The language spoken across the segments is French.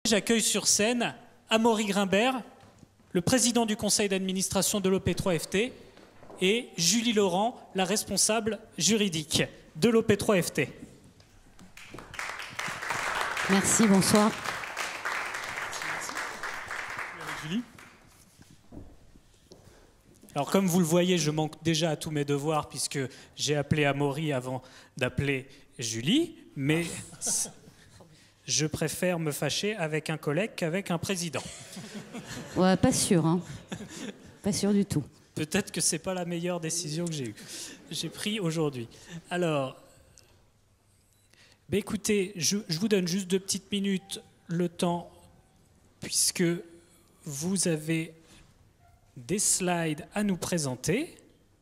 j'accueille sur scène Amaury Grimbert, le président du conseil d'administration de l'OP3FT, et Julie Laurent, la responsable juridique de l'OP3FT. Merci, bonsoir. Julie. Alors comme vous le voyez, je manque déjà à tous mes devoirs puisque j'ai appelé Amaury avant d'appeler Julie, mais je préfère me fâcher avec un collègue qu'avec un président. Ouais, pas sûr, hein. Pas sûr du tout. Peut-être que c'est pas la meilleure décision que j'ai prise aujourd'hui. Alors, écoutez, je vous donne juste 2 petites minutes le temps, puisque vous avez des slides à nous présenter.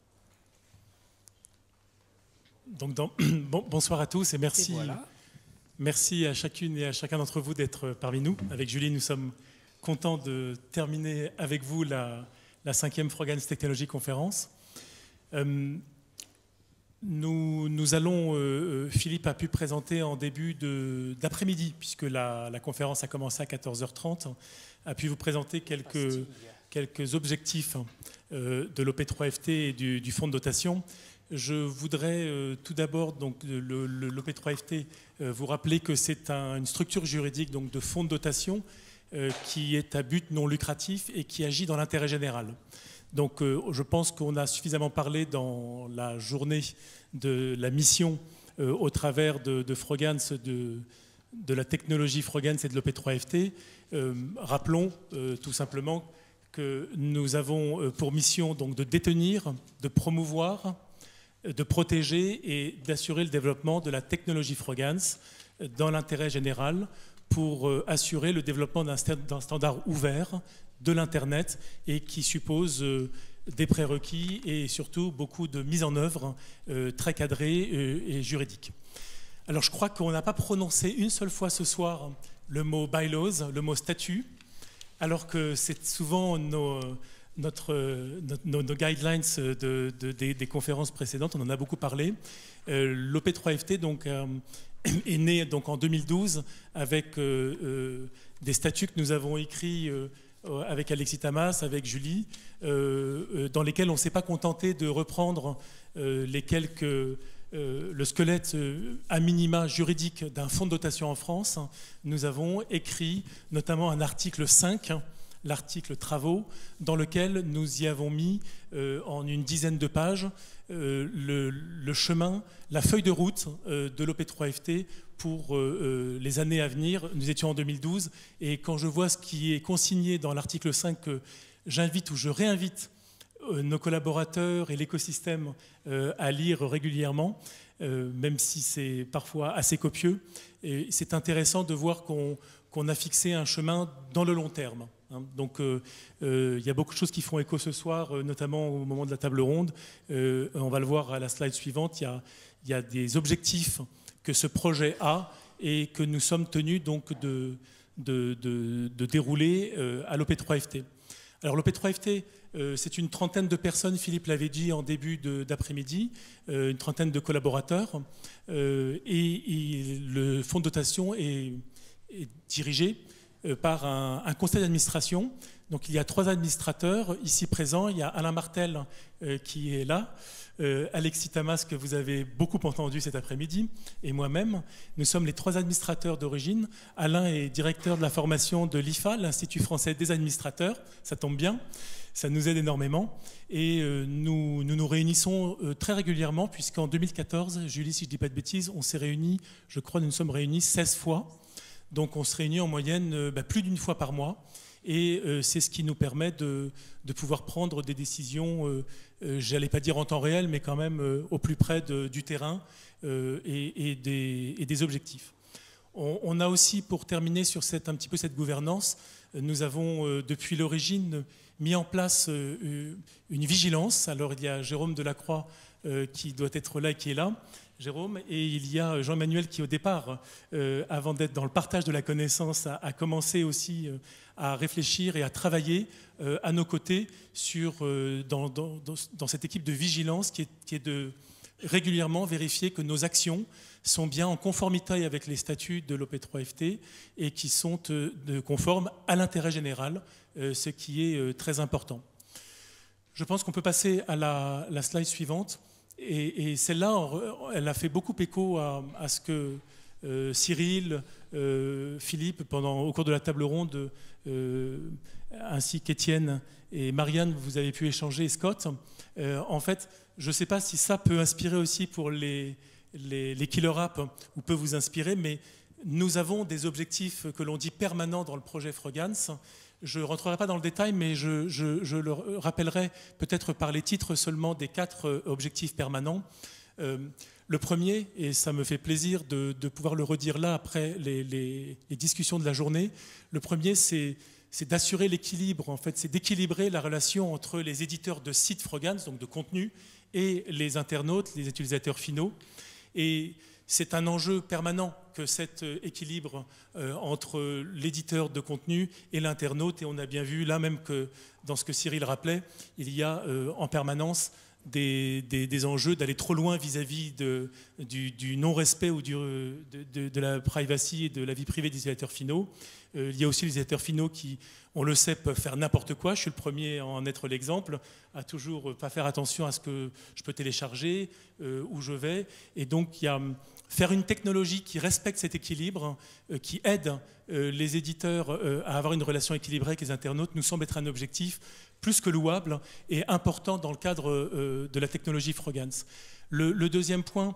Donc bonsoir à tous et merci, voilà. Merci à chacune et à chacun d'entre vous d'être parmi nous. Avec Julie, nous sommes contents de terminer avec vous la 5e Frogans Technology Conference. Nous allons, Philippe a pu présenter en début d'après-midi, puisque la conférence a commencé à 14h30, a pu vous présenter quelques objectifs de l'OP3FT et du fonds de dotation. Je voudrais tout d'abord, l'OP3FT, vous rappeler que c'est une structure juridique donc, de fonds de dotation qui est à but non lucratif et qui agit dans l'intérêt général. Donc je pense qu'on a suffisamment parlé dans la journée de la mission au travers de Frogans, de la technologie Frogans et de l'OP3FT. Rappelons tout simplement que nous avons pour mission donc, de détenir, de promouvoir, de protéger et d'assurer le développement de la technologie Frogans dans l'intérêt général pour assurer le développement d'un standard ouvert de l'Internet et qui suppose des prérequis et surtout beaucoup de mise en œuvre très cadrée et juridique. Alors je crois qu'on n'a pas prononcé une seule fois ce soir le mot bylaws, le mot statut, alors que c'est souvent nos guidelines des conférences précédentes, on en a beaucoup parlé. L'OP3FT donc, est né donc, en 2012 avec des statuts que nous avons écrits avec Alexis Tamas, avec Julie, dans lesquels on ne s'est pas contenté de reprendre le squelette à minima juridique d'un fonds de dotation en France. Nous avons écrit notamment un article 5, l'article travaux, dans lequel nous y avons mis en une dizaine de pages le chemin, la feuille de route de l'OP3FT pour les années à venir. Nous étions en 2012 et quand je vois ce qui est consigné dans l'article 5 que j'invite ou je réinvite nos collaborateurs et l'écosystème à lire régulièrement, même si c'est parfois assez copieux, c'est intéressant de voir qu'on a fixé un chemin dans le long terme. Donc il y a beaucoup de choses qui font écho ce soir, notamment au moment de la table ronde. On va le voir à la slide suivante. Il y a des objectifs que ce projet a et que nous sommes tenus donc de dérouler à l'OP3FT. Alors l'OP3FT, c'est une trentaine de personnes, Philippe l'avait dit en début d'après-midi, une trentaine de collaborateurs, et le fonds de dotation est dirigé par un conseil d'administration. Donc il y a 3 administrateurs ici présents. Il y a Alain Martel qui est là, Alexis Tamas que vous avez beaucoup entendu cet après-midi, et moi-même. Nous sommes les 3 administrateurs d'origine. Alain est directeur de la formation de l'IFA, l'Institut français des administrateurs. Ça tombe bien, ça nous aide énormément. Et nous réunissons très régulièrement, puisqu'en 2014, Julie, si je ne dis pas de bêtises, on s'est réunis, je crois, nous nous sommes réunis 16 fois. Donc on se réunit en moyenne plus d'1 fois par mois et c'est ce qui nous permet de pouvoir prendre des décisions, j'allais pas dire en temps réel, mais quand même au plus près du terrain et des objectifs. On a aussi, pour terminer sur un petit peu cette gouvernance, nous avons depuis l'origine mis en place une vigilance. Alors il y a Jérôme Delacroix qui doit être là et qui est là. Jérôme, et il y a Jean-Emmanuel qui au départ, avant d'être dans le partage de la connaissance, a commencé aussi à réfléchir et à travailler à nos côtés dans cette équipe de vigilance qui est de régulièrement vérifier que nos actions sont bien en conformité avec les statuts de l'OP3FT et qui sont conformes à l'intérêt général, ce qui est très important. Je pense qu'on peut passer à la slide suivante. Et celle-là, elle a fait beaucoup écho à ce que Cyril, Philippe, au cours de la table ronde, ainsi qu'Étienne et Marianne, vous avez pu échanger, et Scott. En fait, je ne sais pas si ça peut inspirer aussi pour les killer apps, ou peut vous inspirer, mais nous avons des objectifs que l'on dit permanents dans le projet Frogance. Je ne rentrerai pas dans le détail, mais je le rappellerai peut-être par les titres seulement des 4 objectifs permanents. Le premier, et ça me fait plaisir de pouvoir le redire là après les discussions de la journée, le premier c'est d'assurer l'équilibre, en fait, c'est d'équilibrer la relation entre les éditeurs de sites Frogance, donc de contenu, et les internautes, les utilisateurs finaux. Et c'est un enjeu permanent que cet équilibre entre l'éditeur de contenu et l'internaute. Et on a bien vu là même que dans ce que Cyril rappelait, il y a en permanence des enjeux d'aller trop loin vis-à-vis du non-respect ou de la privacy et de la vie privée des utilisateurs finaux. Il y a aussi les utilisateurs finaux qui, on le sait, peuvent faire n'importe quoi. Je suis le premier à en être l'exemple, à toujours pas faire attention à ce que je peux télécharger, où je vais. Et donc, il y a faire une technologie qui respecte cet équilibre, qui aide les éditeurs à avoir une relation équilibrée avec les internautes, nous semble être un objectif plus que louable et important dans le cadre de la technologie Frogance. Le deuxième point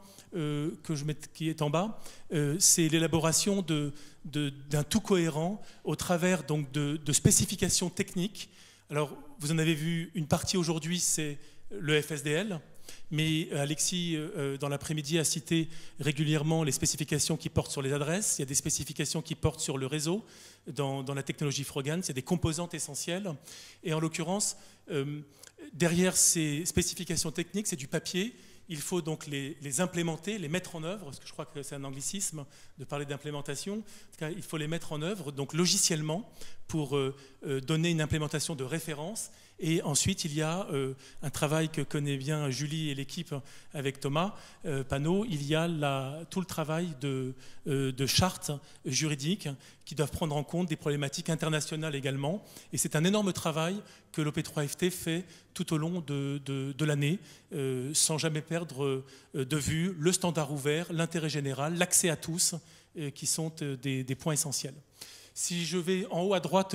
qui est en bas, c'est l'élaboration d'un tout cohérent au travers donc, de spécifications techniques. Alors, vous en avez vu une partie aujourd'hui, c'est le FSDL. Mais Alexis, dans l'après-midi, a cité régulièrement les spécifications qui portent sur les adresses. Il y a des spécifications qui portent sur le réseau dans la technologie Frogance. Il y a des composantes essentielles. Et en l'occurrence, derrière ces spécifications techniques, c'est du papier. Il faut donc les implémenter, les mettre en œuvre, parce que je crois que c'est un anglicisme de parler d'implémentation. En tout cas, il faut les mettre en œuvre, donc logiquement, pour donner une implémentation de référence. Et ensuite, il y a un travail que connaît bien Julie et l'équipe avec Thomas Panot. Il y a tout le travail de chartes juridiques qui doivent prendre en compte des problématiques internationales également. Et c'est un énorme travail que l'OP3FT fait tout au long de l'année, sans jamais perdre de vue le standard ouvert, l'intérêt général, l'accès à tous, qui sont des points essentiels. Si je vais en haut à droite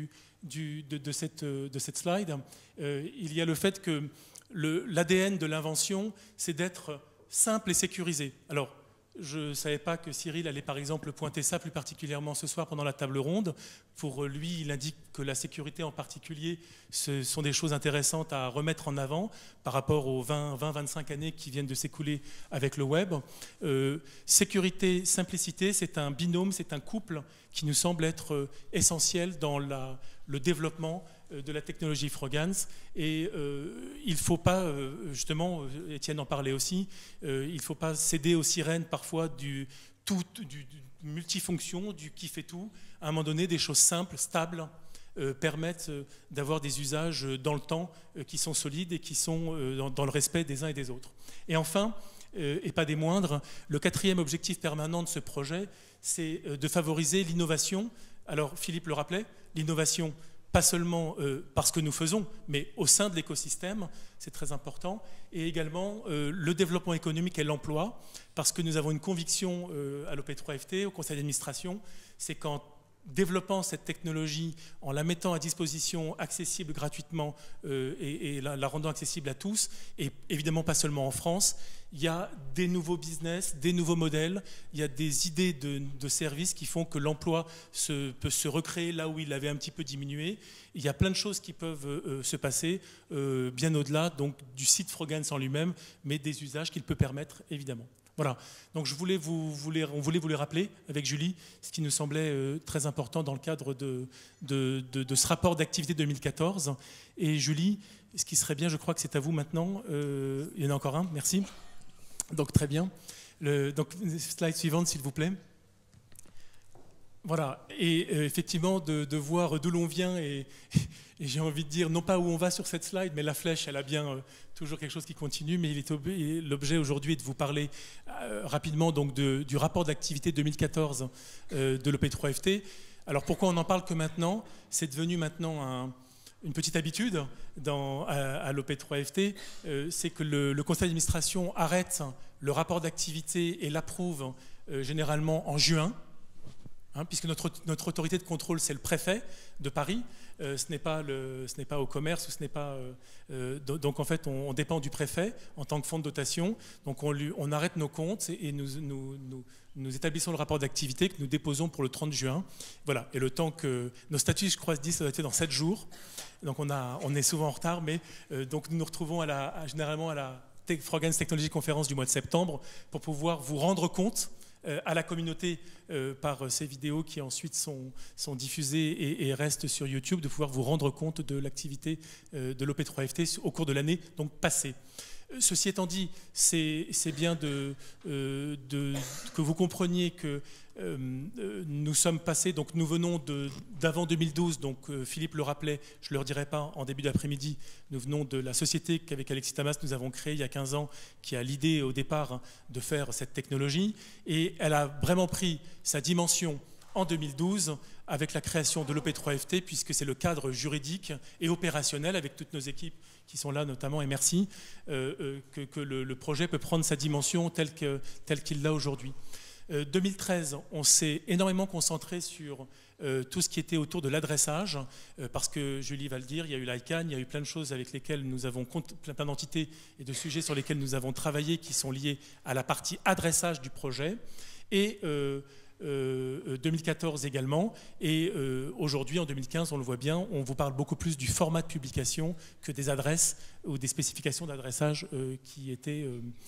de cette slide, il y a le fait que l'ADN de l'invention, c'est d'être simple et sécurisé. Alors, je ne savais pas que Cyril allait par exemple pointer ça plus particulièrement ce soir pendant la table ronde. Pour lui, il indique que la sécurité en particulier, ce sont des choses intéressantes à remettre en avant par rapport aux 20-25 années qui viennent de s'écouler avec le web. Sécurité, simplicité, c'est un binôme, c'est un couple qui nous semble être essentiel dans le développement de la technologie Frogance. Et il ne faut pas, justement, Étienne en parlait aussi, il ne faut pas céder aux sirènes parfois du multifonction, du qui fait tout. À un moment donné, des choses simples, stables, permettent d'avoir des usages dans le temps qui sont solides et qui sont dans le respect des uns et des autres. Et enfin, et pas des moindres, le 4e objectif permanent de ce projet, c'est de favoriser l'innovation. Alors, Philippe le rappelait, l'innovation, pas seulement parce que nous faisons, mais au sein de l'écosystème, c'est très important, et également le développement économique et l'emploi, parce que nous avons une conviction à l'OP3FT, au conseil d'administration, c'est qu'en développant cette technologie, en la mettant à disposition accessible gratuitement et la rendant accessible à tous, et évidemment pas seulement en France, il y a des nouveaux business, des nouveaux modèles, il y a des idées de services qui font que l'emploi peut se recréer là où il avait un petit peu diminué. Il y a plein de choses qui peuvent se passer bien au-delà donc, du site Frogance en lui-même, mais des usages qu'il peut permettre évidemment. Voilà, donc on voulait vous les rappeler avec Julie, ce qui nous semblait très important dans le cadre de ce rapport d'activité 2014. Et Julie, ce qui serait bien, je crois que c'est à vous maintenant, il y en a encore un, merci. Donc très bien. Donc slide suivante s'il vous plaît. Voilà, et effectivement, de voir d'où l'on vient, et j'ai envie de dire, non pas où on va sur cette slide, mais la flèche, elle a bien toujours quelque chose qui continue, mais l'objet aujourd'hui est de vous parler rapidement donc, du rapport d'activité 2014 de l'OP3FT. Alors pourquoi on n'en parle que maintenant? C'est devenu maintenant une petite habitude à l'OP3FT, c'est que le conseil d'administration arrête le rapport d'activité et l'approuve généralement en juin. Puisque notre autorité de contrôle, c'est le préfet de Paris, ce n'est pas au commerce, donc en fait on dépend du préfet en tant que fonds de dotation, donc on arrête nos comptes et nous établissons le rapport d'activité que nous déposons pour le 30 juin. Voilà, et le temps que nos statuts, je crois, se disent, ça doit être dans 7 jours, donc on est souvent en retard, mais donc nous nous retrouvons généralement à la Frogans Technology Conference du mois de septembre pour pouvoir vous rendre compte à la communauté par ces vidéos qui ensuite sont diffusées et restent sur YouTube, de pouvoir vous rendre compte de l'activité de l'OP3FT au cours de l'année donc passée. Ceci étant dit, c'est bien que vous compreniez que nous sommes passés, donc nous venons d'avant 2012, donc Philippe le rappelait, je ne le redirai pas en début d'après-midi, nous venons de la société qu'avec Alexis Tamas nous avons créée il y a 15 ans, qui a l'idée au départ de faire cette technologie, et elle a vraiment pris sa dimension en 2012 avec la création de l'OP3FT, puisque c'est le cadre juridique et opérationnel avec toutes nos équipes qui sont là notamment, et merci, que le projet peut prendre sa dimension telle qu'il l'a aujourd'hui. 2013, on s'est énormément concentré sur tout ce qui était autour de l'adressage, parce que Julie va le dire, il y a eu l'ICANN, il y a eu plein de choses avec lesquelles nous avons, plein d'entités et de sujets sur lesquels nous avons travaillé qui sont liés à la partie adressage du projet, et 2014 également, et aujourd'hui en 2015 on le voit bien, on vous parle beaucoup plus du format de publication que des adresses ou des spécifications d'adressage qui étaient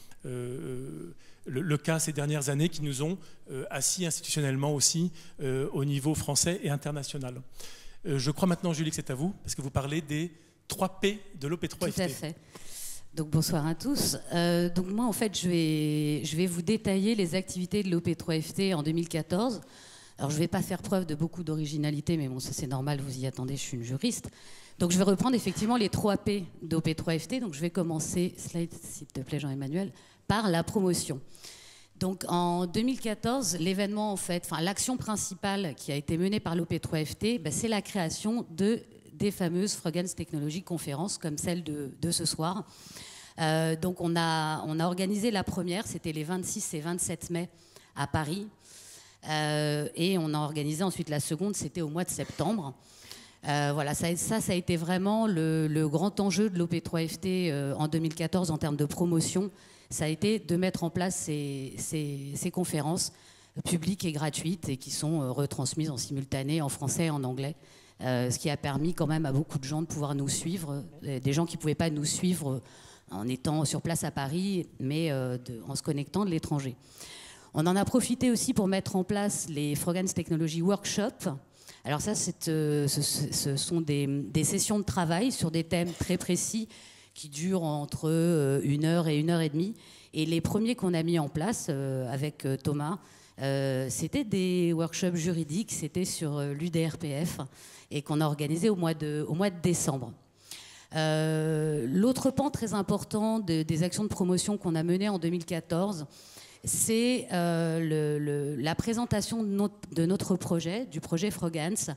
le cas ces dernières années, qui nous ont assis institutionnellement aussi au niveau français et international. Je crois maintenant, Julie, que c'est à vous, parce que vous parlez des 3 P de l'OP3FT. Tout à fait. Donc bonsoir à tous. Donc moi en fait je vais vous détailler les activités de l'OP3FT en 2014. Alors je ne vais pas faire preuve de beaucoup d'originalité, mais bon ça c'est normal, vous y attendez, je suis une juriste. Donc je vais reprendre effectivement les 3 P d'OP3FT. Donc je vais commencer, slide s'il te plaît Jean-Emmanuel, par la promotion. Donc en 2014, l'événement en fait, l'action principale qui a été menée par l'OP3FT, c'est la création des fameuses Frogans Technology Conference comme celle de ce soir. Donc on a organisé la première, c'était les 26 et 27 mai à Paris, et on a organisé ensuite la seconde, c'était au mois de septembre. Voilà, ça a été vraiment le grand enjeu de l'OP3FT en 2014 en termes de promotion. Ça a été de mettre en place ces conférences publiques et gratuites et qui sont retransmises en simultané en français et en anglais. Ce qui a permis quand même à beaucoup de gens de pouvoir nous suivre, des gens qui ne pouvaient pas nous suivre en étant sur place à Paris, mais en se connectant de l'étranger. On en a profité aussi pour mettre en place les Frogans Technology Workshop. Alors ça, ce sont des sessions de travail sur des thèmes très précis qui durent entre 1 heure et 1 heure et demie. Et les premiers qu'on a mis en place avec Thomas, c'était des workshops juridiques, c'était sur l'UDRPF et qu'on a organisé au mois de décembre. L'autre pan très important des actions de promotion qu'on a menées en 2014, c'est la présentation de notre projet, du projet Frogans,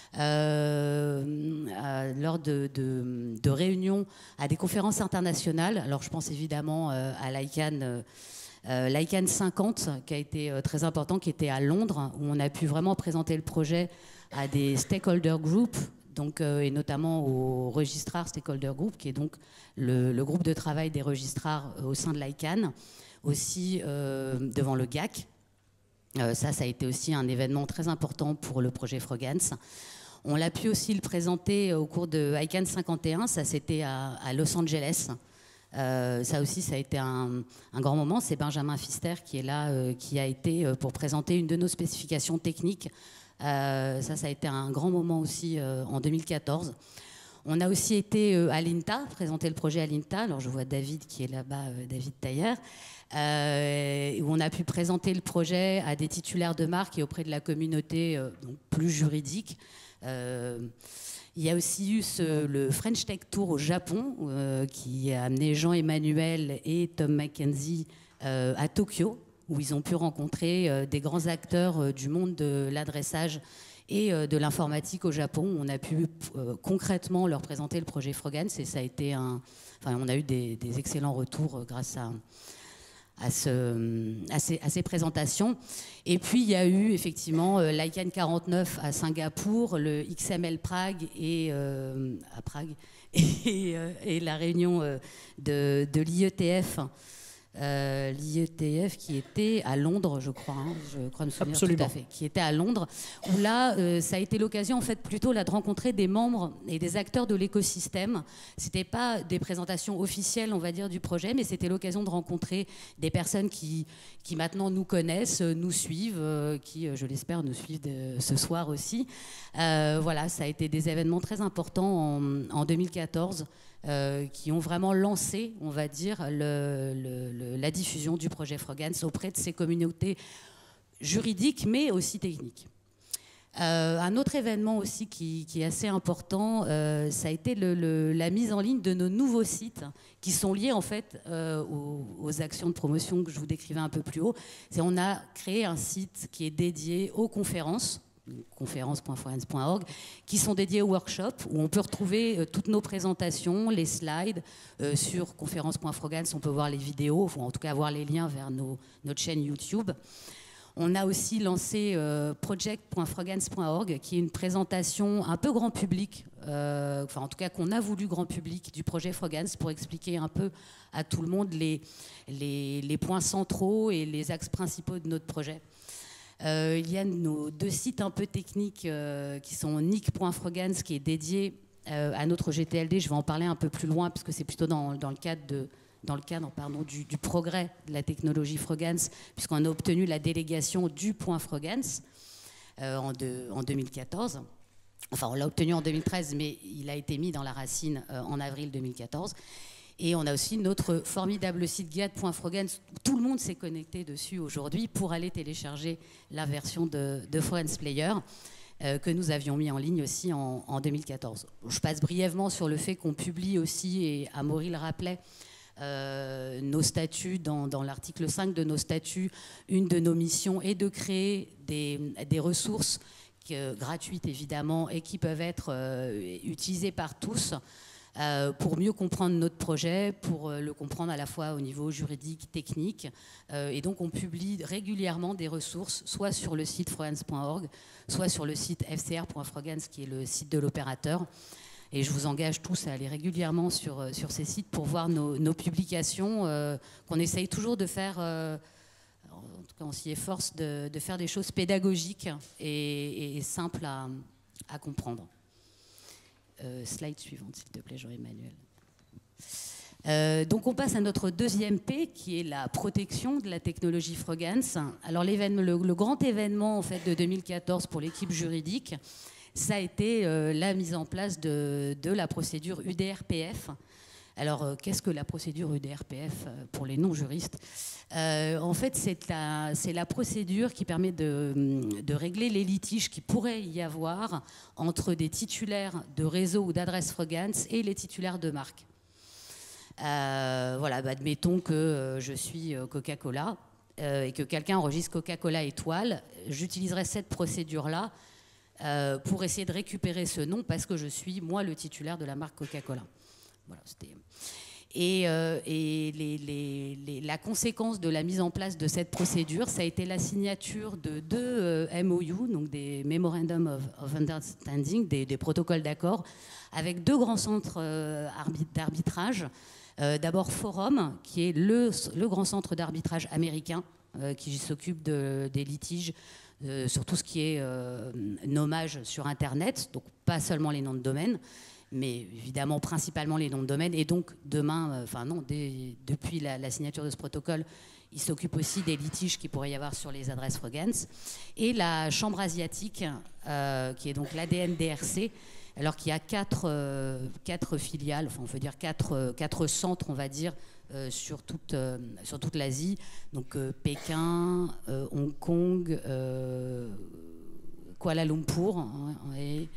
lors de réunions à des conférences internationales. Alors je pense évidemment à l'ICANN 50, qui a été très important, qui était à Londres, où on a pu vraiment présenter le projet à des stakeholder groups, donc, et notamment au registrar stakeholder group, qui est donc le groupe de travail des registrars au sein de l'ICANN, aussi devant le GAC. Ça a été aussi un événement très important pour le projet Frogans. On l'a pu aussi le présenter au cours de ICANN 51, ça c'était à Los Angeles. Ça aussi, ça a été un grand moment. C'est Benjamin Pfister qui est là, qui a été pour présenter une de nos spécifications techniques. Ça a été un grand moment aussi en 2014. On a aussi été à l'INTA, présenter le projet à l'INTA. Alors je vois David qui est là-bas, David Taillère, où on a pu présenter le projet à des titulaires de marque et auprès de la communauté donc plus juridique. Il y a aussi eu le French Tech Tour au Japon qui a amené Jean-Emmanuel et Tom McKenzie à Tokyo, où ils ont pu rencontrer des grands acteurs du monde de l'adressage et de l'informatique au Japon. On a pu concrètement leur présenter le projet Frogance et ça a été on a eu des excellents retours grâce à ces présentations. Et puis il y a eu effectivement l'ICANN 49 à Singapour, le XML Prague à Prague et la réunion de l'IETF. L'IETF qui était à Londres, je crois me souvenir. Absolument. Tout à fait, qui était à Londres, où là, ça a été l'occasion en fait plutôt là de rencontrer des membres et des acteurs de l'écosystème. C'était pas des présentations officielles, on va dire, du projet, mais c'était l'occasion de rencontrer des personnes qui maintenant nous connaissent, nous suivent, qui, je l'espère, nous suivent ce soir aussi. Voilà, ça a été des événements très importants en 2014. Qui ont vraiment lancé, on va dire, la diffusion du projet Frogance auprès de ces communautés juridiques, mais aussi techniques. Un autre événement aussi qui est assez important, ça a été la mise en ligne de nos nouveaux sites qui sont liés en fait aux actions de promotion que je vous décrivais un peu plus haut. On a créé un site qui est dédié aux conférences, conférence.frogance.org, qui sont dédiés aux workshops, où on peut retrouver toutes nos présentations, les slides. Sur conférence.frogance, on peut voir les vidéos, ou en tout cas voir les liens vers notre chaîne YouTube. On a aussi lancé project.frogance.org, qui est une présentation un peu grand public, en tout cas qu'on a voulu grand public du projet Frogance pour expliquer un peu à tout le monde les points centraux et les axes principaux de notre projet. Il y a nos deux sites un peu techniques qui sont nick.frogance qui est dédié à notre GTLD. Je vais en parler un peu plus loin parce que c'est plutôt dans le cadre du progrès de la technologie Frogance, puisqu'on a obtenu la délégation du point Frogance en 2014. Enfin, on l'a obtenu en 2013, mais il a été mis dans la racine en avril 2014. Et on a aussi notre formidable site guide.frogance. Tout le monde s'est connecté dessus aujourd'hui pour aller télécharger la version de Frogance Player que nous avions mis en ligne aussi en 2014. Je passe brièvement sur le fait qu'on publie aussi, et Amaury le rappelait, nos statuts, dans l'article 5 de nos statuts, une de nos missions est de créer des ressources gratuites évidemment et qui peuvent être utilisées par tous pour mieux comprendre notre projet, pour le comprendre à la fois au niveau juridique, technique. Et donc on publie régulièrement des ressources, soit sur le site frogance.org, soit sur le site fcr.frogance, qui est le site de l'opérateur. Et je vous engage tous à aller régulièrement sur ces sites pour voir nos publications, qu'on essaye toujours de faire, en tout cas on s'y efforce, de faire des choses pédagogiques et simples à comprendre. Slide suivante, s'il te plaît, Jean-Emmanuel. Donc on passe à notre deuxième P, qui est la protection de la technologie Frogance. Alors le grand événement en fait, de 2014 pour l'équipe juridique, ça a été la mise en place de la procédure UDRPF. Alors, qu'est-ce que la procédure UDRPF pour les non-juristes ? En fait, c'est la procédure qui permet de régler les litiges qui pourrait y avoir entre des titulaires de réseau ou d'adresse Frogance et les titulaires de marque. Voilà, admettons que je suis Coca-Cola et que quelqu'un enregistre Coca-Cola étoile. J'utiliserai cette procédure-là pour essayer de récupérer ce nom parce que je suis, moi, le titulaire de la marque Coca-Cola. Voilà, la conséquence de la mise en place de cette procédure, ça a été la signature de 2 MOU, donc des Memorandum of Understanding, des protocoles d'accord, avec 2 grands centres d'arbitrage. D'abord Forum, qui est le grand centre d'arbitrage américain, qui s'occupe des litiges sur tout ce qui est nommage sur Internet, donc pas seulement les noms de domaine, mais évidemment principalement les noms de domaine. Et donc demain, depuis la signature de ce protocole, il s'occupe aussi des litiges qu'il pourrait y avoir sur les adresses Frogance. Et la Chambre asiatique, qui est donc l'ADN-DRC, alors qu'il y a 4 filiales, enfin on peut dire 4 centres, on va dire, sur toute l'Asie, donc Pékin, Hong Kong, Kuala Lumpur, hein, et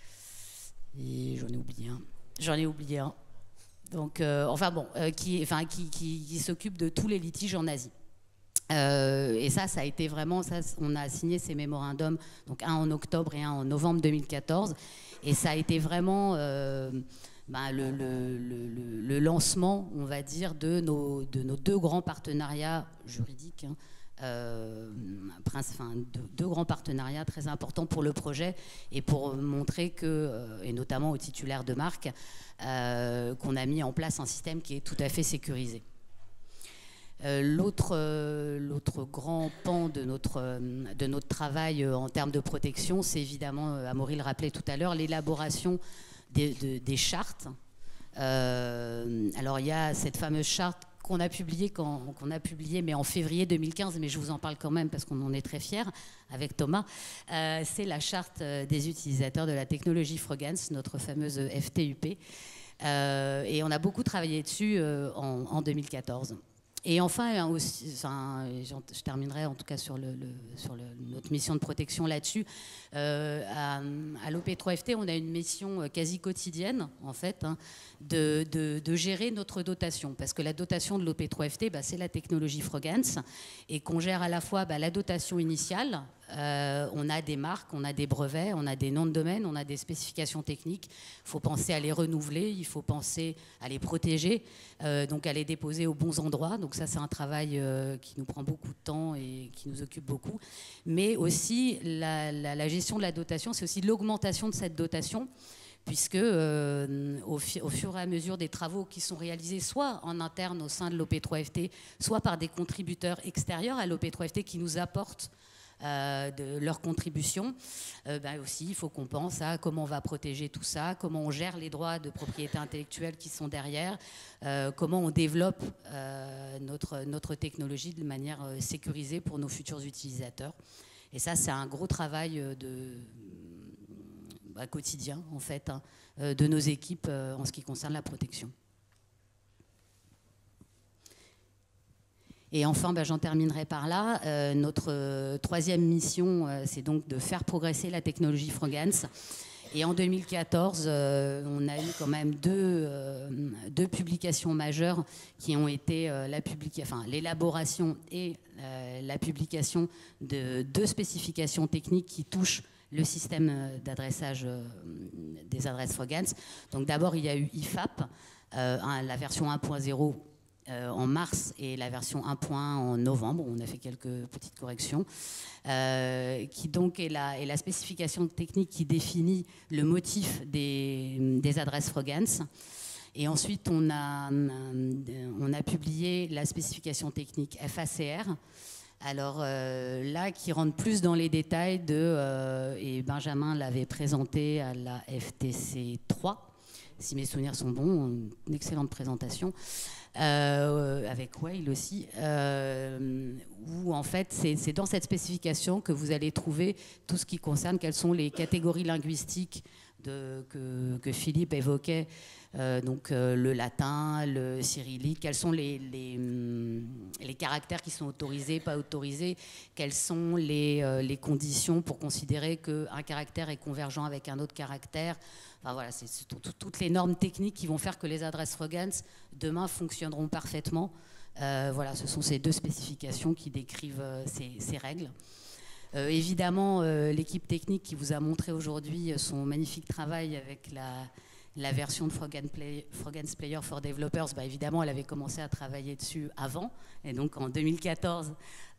j'en ai oublié un. Donc, qui s'occupe de tous les litiges en Asie. Et ça a été vraiment, on a signé ces mémorandums, donc un en octobre et un en novembre 2014, et ça a été vraiment le lancement, on va dire, de nos deux grands partenariats juridiques, hein, deux grands partenariats très importants pour le projet et pour montrer et notamment aux titulaires de marque, qu'on a mis en place un système qui est tout à fait sécurisé. L'autre grand pan de notre travail en termes de protection, c'est évidemment, Amaury le rappelait tout à l'heure, l'élaboration des chartes. Alors il y a cette fameuse charte qu'on a publiée mais en février 2015, mais je vous en parle quand même parce qu'on en est très fiers avec Thomas. C'est la charte des utilisateurs de la technologie Frogance, notre fameuse FTUP. Et on a beaucoup travaillé dessus en 2014. Et enfin, je terminerai en tout cas sur notre mission de protection là-dessus. À l'OP3FT, on a une mission quasi quotidienne, en fait, hein, de gérer notre dotation. Parce que la dotation de l'OP3FT, c'est la technologie Frogance, et qu'on gère à la fois la dotation initiale. On a des marques, on a des brevets, on a des noms de domaine, on a des spécifications techniques. Il faut penser à les renouveler, il faut penser à les protéger, donc à les déposer aux bons endroits. Donc ça, c'est un travail qui nous prend beaucoup de temps et qui nous occupe beaucoup. Mais aussi, la gestion de la dotation, c'est aussi l'augmentation de cette dotation, puisque au fur et à mesure des travaux qui sont réalisés soit en interne au sein de l'OP3FT, soit par des contributeurs extérieurs à l'OP3FT qui nous apportent de leur contribution, aussi il faut qu'on pense à comment on va protéger tout ça, comment on gère les droits de propriété intellectuelle qui sont derrière, comment on développe notre technologie de manière sécurisée pour nos futurs utilisateurs. Et ça, c'est un gros travail quotidien en fait, hein, de nos équipes en ce qui concerne la protection. Et enfin, j'en terminerai par là. Notre troisième mission, c'est donc de faire progresser la technologie Frogance. Et en 2014, on a eu quand même deux publications majeures qui ont été l'élaboration et la publication de deux spécifications techniques qui touchent le système d'adressage des adresses Frogance. Donc d'abord, il y a eu IFAP, la version 1.0 en mars et la version 1.1 en novembre. On a fait quelques petites corrections, qui donc est la spécification technique qui définit le motif des adresses Frogance. Et ensuite, on a publié la spécification technique FACR. Alors là, qui rentre plus dans les détails et Benjamin l'avait présenté à la FTC 3, si mes souvenirs sont bons, une excellente présentation. Avec Whale aussi, où en fait c'est dans cette spécification que vous allez trouver tout ce qui concerne quelles sont les catégories linguistiques que Philippe évoquait, donc le latin, le cyrillique, quels sont les caractères qui sont autorisés, pas autorisés, quelles sont les conditions pour considérer qu'un caractère est convergent avec un autre caractère. Enfin, voilà, c'est toutes les normes techniques qui vont faire que les adresses Frogance demain fonctionneront parfaitement. Voilà, ce sont ces deux spécifications qui décrivent ces règles. Évidemment, l'équipe technique qui vous a montré aujourd'hui son magnifique travail avec la version de Frogance Player for Developers, évidemment, elle avait commencé à travailler dessus avant. Et donc, en 2014,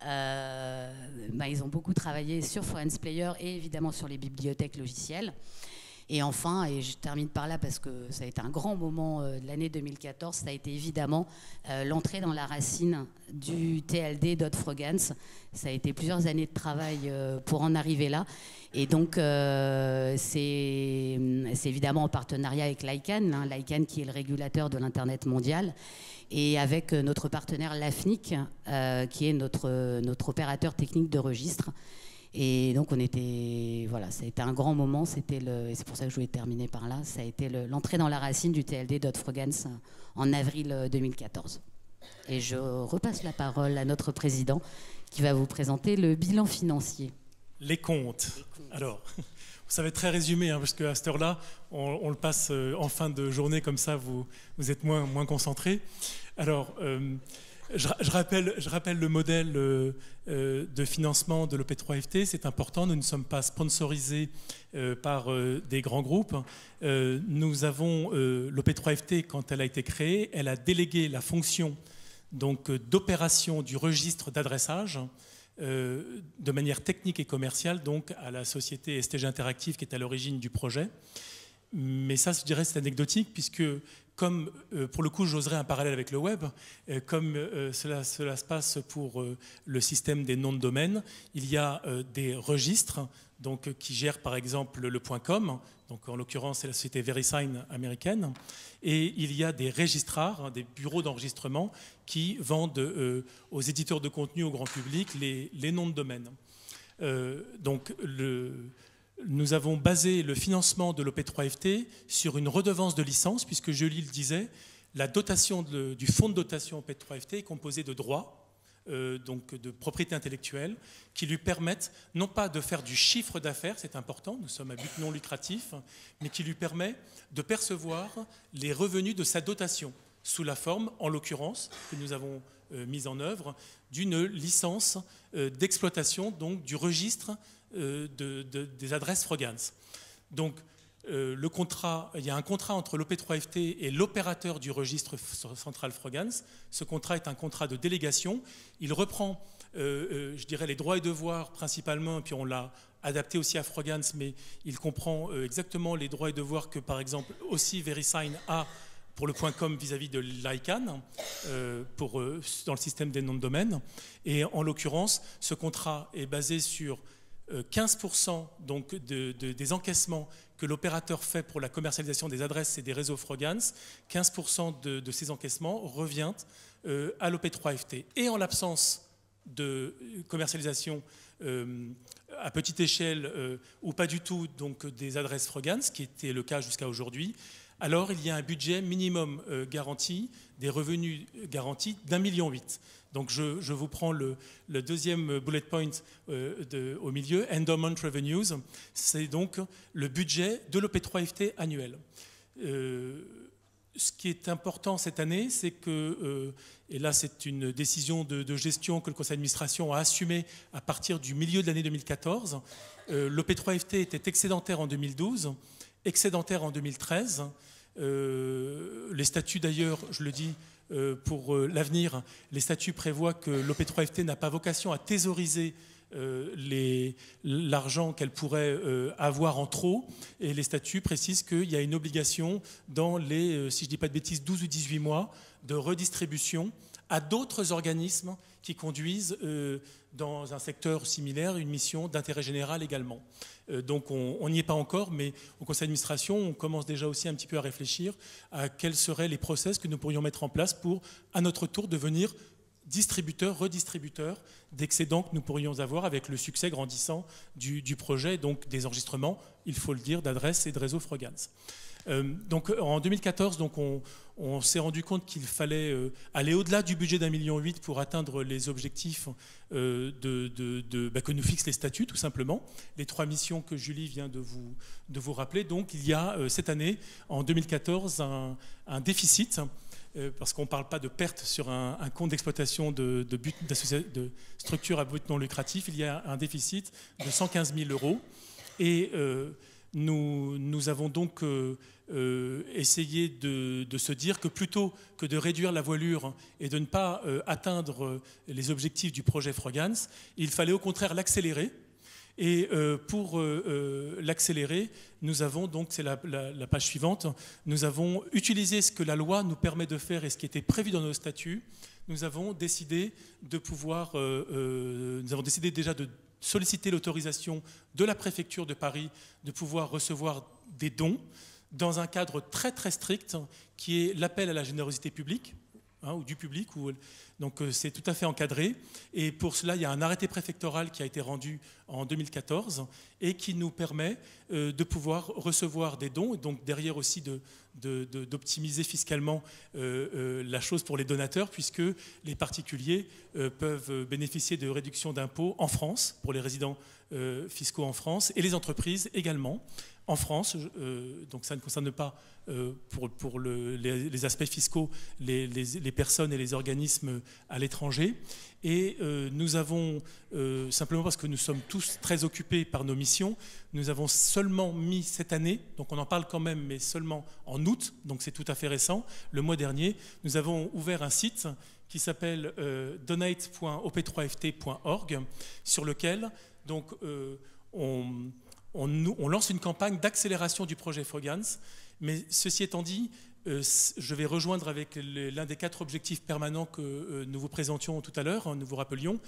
ils ont beaucoup travaillé sur Frogance Player et évidemment sur les bibliothèques logicielles. Et enfin, et je termine par là parce que ça a été un grand moment de l'année 2014, ça a été évidemment l'entrée dans la racine du TLD.Frogance. Ça a été plusieurs années de travail pour en arriver là. Et donc, c'est évidemment en partenariat avec l'ICANN, hein, l'ICANN qui est le régulateur de l'Internet mondial, et avec notre partenaire l'AFNIC, qui est notre opérateur technique de registre. Et donc, ça a été un grand moment, et c'est pour ça que je voulais terminer par là, ça a été l'entrée dans la racine du TLD.Frogance en avril 2014. Et je repasse la parole à notre président qui va vous présenter le bilan financier. Les comptes. Alors, ça va être très résumé, parce qu'à cette heure-là, on le passe en fin de journée, comme ça vous êtes moins concentrés. Alors, je rappelle le modèle de financement de l'OP3FT. C'est important, nous ne sommes pas sponsorisés par des grands groupes. Nous avons l'OP3FT, quand elle a été créée, elle a délégué la fonction d'opération du registre d'adressage de manière technique et commerciale donc à la société STG Interactive qui est à l'origine du projet. Mais ça, je dirais, c'est anecdotique puisque comme, pour le coup, j'oserais un parallèle avec le web, comme cela se passe pour le système des noms de domaine, il y a des registres donc, qui gèrent par exemple le .com, donc en l'occurrence c'est la société VeriSign américaine, et il y a des registrars, des bureaux d'enregistrement qui vendent aux éditeurs de contenu, au grand public, les noms de domaine. Donc nous avons basé le financement de l'OP3FT sur une redevance de licence, puisque Julie le disait, la dotation du fonds de dotation OP3FT est composé de droits, donc de propriété intellectuelle, qui lui permettent non pas de faire du chiffre d'affaires, c'est important, nous sommes à but non lucratif, mais qui lui permet de percevoir les revenus de sa dotation, sous la forme, en l'occurrence, que nous avons mise en œuvre, d'une licence d'exploitation, donc du registre des adresses Frogans. Donc, il y a un contrat entre l'OP3FT et l'opérateur du registre central Frogans. Ce contrat est un contrat de délégation. Il reprend, je dirais, les droits et devoirs principalement, et puis on l'a adapté aussi à Frogans, mais il comprend exactement les droits et devoirs que, par exemple, aussi VeriSign a pour le .com vis-à-vis de l'ICANN, dans le système des noms de domaine. Et en l'occurrence, ce contrat est basé sur 15% donc des encaissements que l'opérateur fait pour la commercialisation des adresses et des réseaux Frogans. 15% de ces encaissements revient à l'OP3FT. Et en l'absence de commercialisation à petite échelle ou pas du tout donc, des adresses Frogans, ce qui était le cas jusqu'à aujourd'hui, alors il y a un budget minimum garanti, des revenus garantis d'1,8 million. Donc je vous prends le deuxième bullet point au milieu, Endowment Revenues, c'est donc le budget de l'OP3FT annuel. Ce qui est important cette année, c'est que, et là c'est une décision de gestion que le conseil d'administration a assumée à partir du milieu de l'année 2014, l'OP3FT était excédentaire en 2012, excédentaire en 2013. Les statuts d'ailleurs, je le dis pour l'avenir, les statuts prévoient que l'OP3FT n'a pas vocation à thésauriser l'argent qu'elle pourrait avoir en trop, et les statuts précisent qu'il y a une obligation dans les, si je ne dis pas de bêtises, 12 ou 18 mois de redistribution à d'autres organismes qui conduisent dans un secteur similaire une mission d'intérêt général également. Donc on n'y est pas encore, mais au conseil d'administration, on commence déjà aussi un petit peu à réfléchir à quels seraient les process que nous pourrions mettre en place pour, à notre tour, devenir distributeurs, redistributeurs d'excédents que nous pourrions avoir avec le succès grandissant du projet, donc des enregistrements, il faut le dire, d'adresses et de réseaux Frogans. Donc en 2014, donc on s'est rendu compte qu'il fallait aller au-delà du budget d'1,8 million pour atteindre les objectifs que nous fixent les statuts, tout simplement. Les 3 missions que Julie vient de vous rappeler. Donc il y a cette année, en 2014, un déficit, parce qu'on ne parle pas de perte sur un compte d'exploitation de structure à but non lucratif, il y a un déficit de 115 000 €. Et nous avons donc essayé de se dire que plutôt que de réduire la voilure et de ne pas atteindre les objectifs du projet Frogans, il fallait au contraire l'accélérer. Et pour l'accélérer, nous avons donc, c'est la page suivante, nous avons utilisé ce que la loi nous permet de faire et ce qui était prévu dans nos statuts. Nous avons décidé déjà de solliciter l'autorisation de la préfecture de Paris de pouvoir recevoir des dons dans un cadre très très strict qui est l'appel à la générosité publique. ou du public. Donc c'est tout à fait encadré. Et pour cela, il y a un arrêté préfectoral qui a été rendu en 2014 et qui nous permet de pouvoir recevoir des dons, et donc derrière aussi d'optimiser fiscalement la chose pour les donateurs, puisque les particuliers peuvent bénéficier de réductions d'impôts en France, pour les résidents fiscaux en France, et les entreprises également en France. Donc ça ne concerne pas pour les aspects fiscaux les personnes et les organismes à l'étranger. Et nous avons, simplement parce que nous sommes tous très occupés par nos missions, nous avons seulement mis cette année, donc on en parle quand même, mais seulement en août, donc c'est tout à fait récent, le mois dernier, nous avons ouvert un site qui s'appelle donate.op3ft.org, sur lequel donc, on lance une campagne d'accélération du projet Frogans. Mais ceci étant dit, je vais rejoindre avec l'un des 4 objectifs permanents que nous vous présentions tout à l'heure, nous vous rappelions.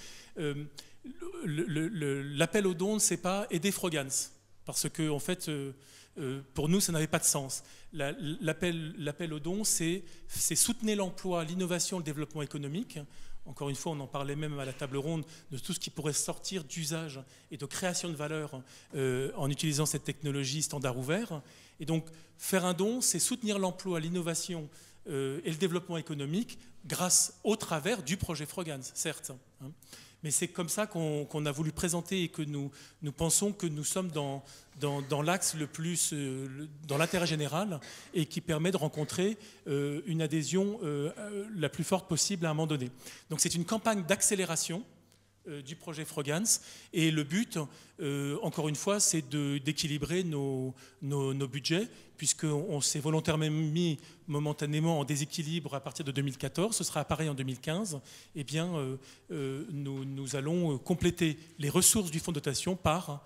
L'appel aux dons, ce n'est pas aider Frogans, parce que en fait, pour nous, ça n'avait pas de sens. L'appel aux dons, c'est soutenir l'emploi, l'innovation, le développement économique. Encore une fois, on en parlait même à la table ronde de tout ce qui pourrait sortir d'usage et de création de valeur en utilisant cette technologie standard ouvert. Et donc, faire un don, c'est soutenir l'emploi, l'innovation et le développement économique au travers du projet Frogans, certes. Mais c'est comme ça qu'on a voulu présenter et que nous pensons que nous sommes dans l'axe le plus, dans l'intérêt général, et qui permet de rencontrer une adhésion la plus forte possible à un moment donné. Donc c'est une campagne d'accélération du projet Frogans, et le but, encore une fois, c'est d'équilibrer nos budgets, puisqu'on s'est volontairement mis momentanément en déséquilibre à partir de 2014, ce sera pareil en 2015, eh bien, nous allons compléter les ressources du fonds de dotation par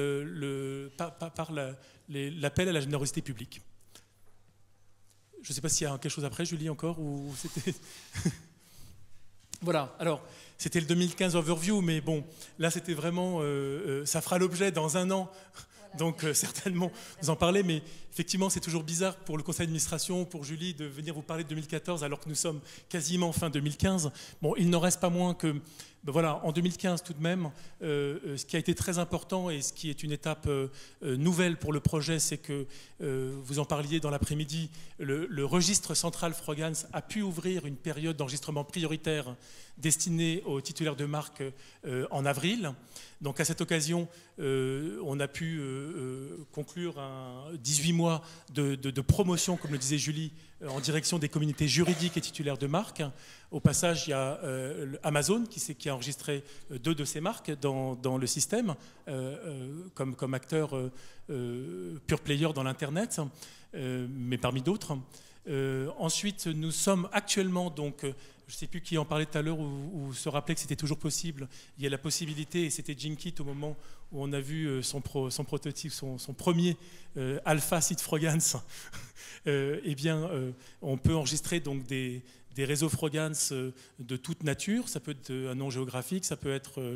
l'appel à la générosité publique. Je ne sais pas s'il y a quelque chose après, Julie, encore, ou c'était... Voilà, alors, c'était le 2015 overview, mais bon, là, c'était vraiment... ça fera l'objet dans un an, donc certainement vous en parlez, mais effectivement, c'est toujours bizarre pour le conseil d'administration, pour Julie, de venir vous parler de 2014 alors que nous sommes quasiment fin 2015. Bon, il n'en reste pas moins que... Ben voilà, en 2015 tout de même, ce qui a été très important et ce qui est une étape nouvelle pour le projet, c'est que, vous en parliez dans l'après-midi, le registre central Frogans a pu ouvrir une période d'enregistrement prioritaire destinée aux titulaires de marque en avril. Donc à cette occasion, on a pu conclure 18 mois de promotion, comme le disait Julie, en direction des communautés juridiques et titulaires de marque. Au passage, il y a Amazon qui a enregistré 2 de ces marques dans le système comme acteur pure player dans l'Internet, mais parmi d'autres. Ensuite, nous sommes actuellement, donc, je ne sais plus qui en parlait tout à l'heure ou se rappelait que c'était toujours possible. Il y a la possibilité, et c'était Jinkit au moment où on a vu son prototype, son premier alpha site Frogans. Eh bien, on peut enregistrer donc des réseaux Frogans de toute nature. Ça peut être un nom géographique, ça peut être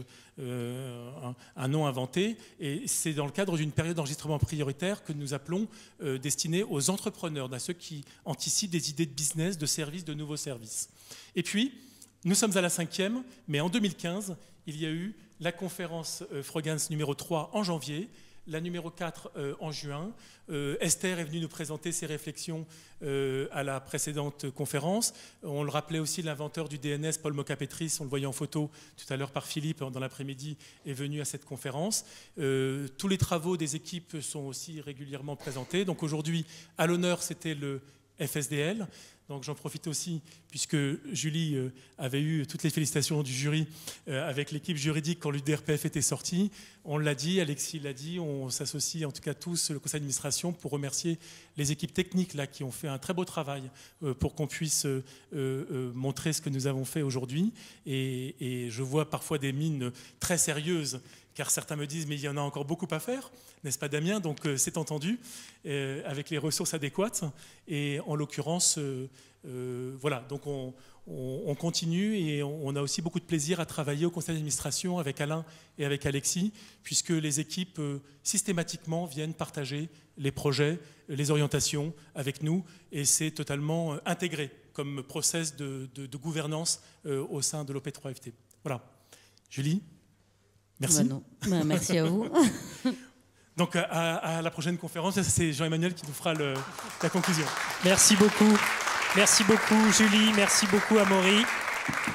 un nom inventé. Et c'est dans le cadre d'une période d'enregistrement prioritaire que nous appelons destinée aux entrepreneurs, à ceux qui anticipent des idées de business, de services, de nouveaux services. Et puis, nous sommes à la 5e, mais en 2015, il y a eu la conférence Frogans numéro 3 en janvier, la numéro 4 en juin. Esther est venue nous présenter ses réflexions à la précédente conférence. On le rappelait aussi, l'inventeur du DNS, Paul Moka-Petris, on le voyait en photo tout à l'heure par Philippe dans l'après-midi, est venu à cette conférence. Tous les travaux des équipes sont aussi régulièrement présentés. Donc aujourd'hui, à l'honneur, c'était le FSDL. Donc j'en profite aussi, puisque Julie avait eu toutes les félicitations du jury avec l'équipe juridique quand l'UDRPF était sorti. On l'a dit, Alexis l'a dit, on s'associe en tout cas tous, le conseil d'administration, pour remercier les équipes techniques là, qui ont fait un très beau travail pour qu'on puisse montrer ce que nous avons fait aujourd'hui. Et je vois parfois des mines très sérieuses, car certains me disent mais il y en a encore beaucoup à faire, n'est-ce pas Damien? Donc c'est entendu, avec les ressources adéquates. Et en l'occurrence, voilà, donc on continue et on a aussi beaucoup de plaisir à travailler au conseil d'administration avec Alain et avec Alexis, puisque les équipes systématiquement viennent partager les projets, les orientations avec nous, et c'est totalement intégré comme process de gouvernance au sein de l'OP3FT. Voilà. Julie, merci. Merci à vous. Donc à la prochaine conférence, c'est Jean-Emmanuel qui nous fera la conclusion. Merci beaucoup. Merci beaucoup Julie, merci beaucoup Amaury.